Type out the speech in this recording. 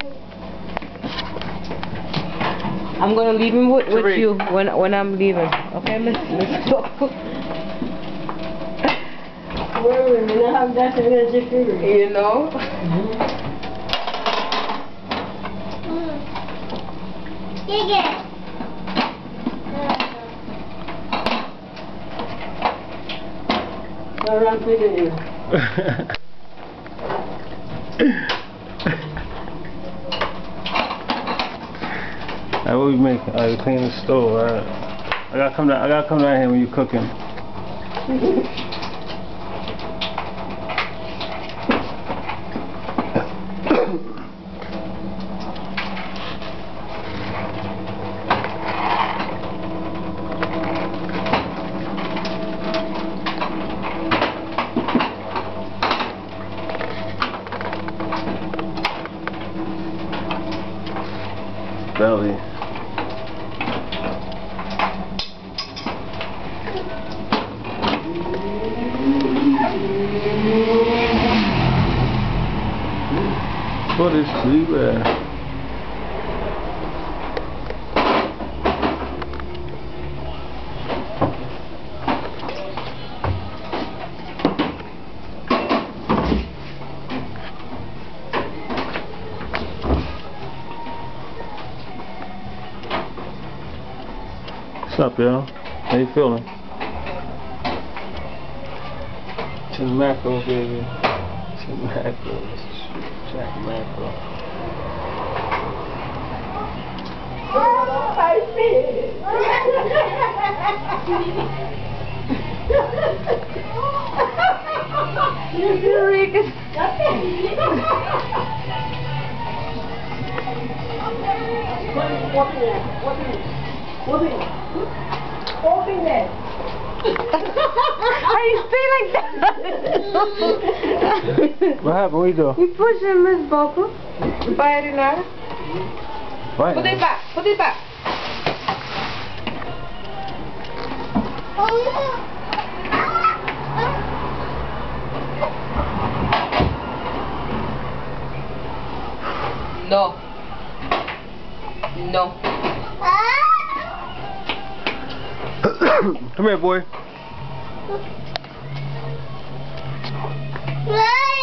I'm gonna leave him with you when I'm leaving. Okay, Miss Boko? You know? Alright, what we making? Alright, we clean the stove. Alright, I gotta come down here when you're cooking. Belly. What is sleep at? What's up, yo? How you feeling? To the macro, baby. To the macro. Jack macro. Oh, I see. Eureka. Open it. How you stay like that? What happened? What you do? You push him, Miss Boko. Vai, Renata. What? Put it back. Put it back. No. No. Come here, boy. Right.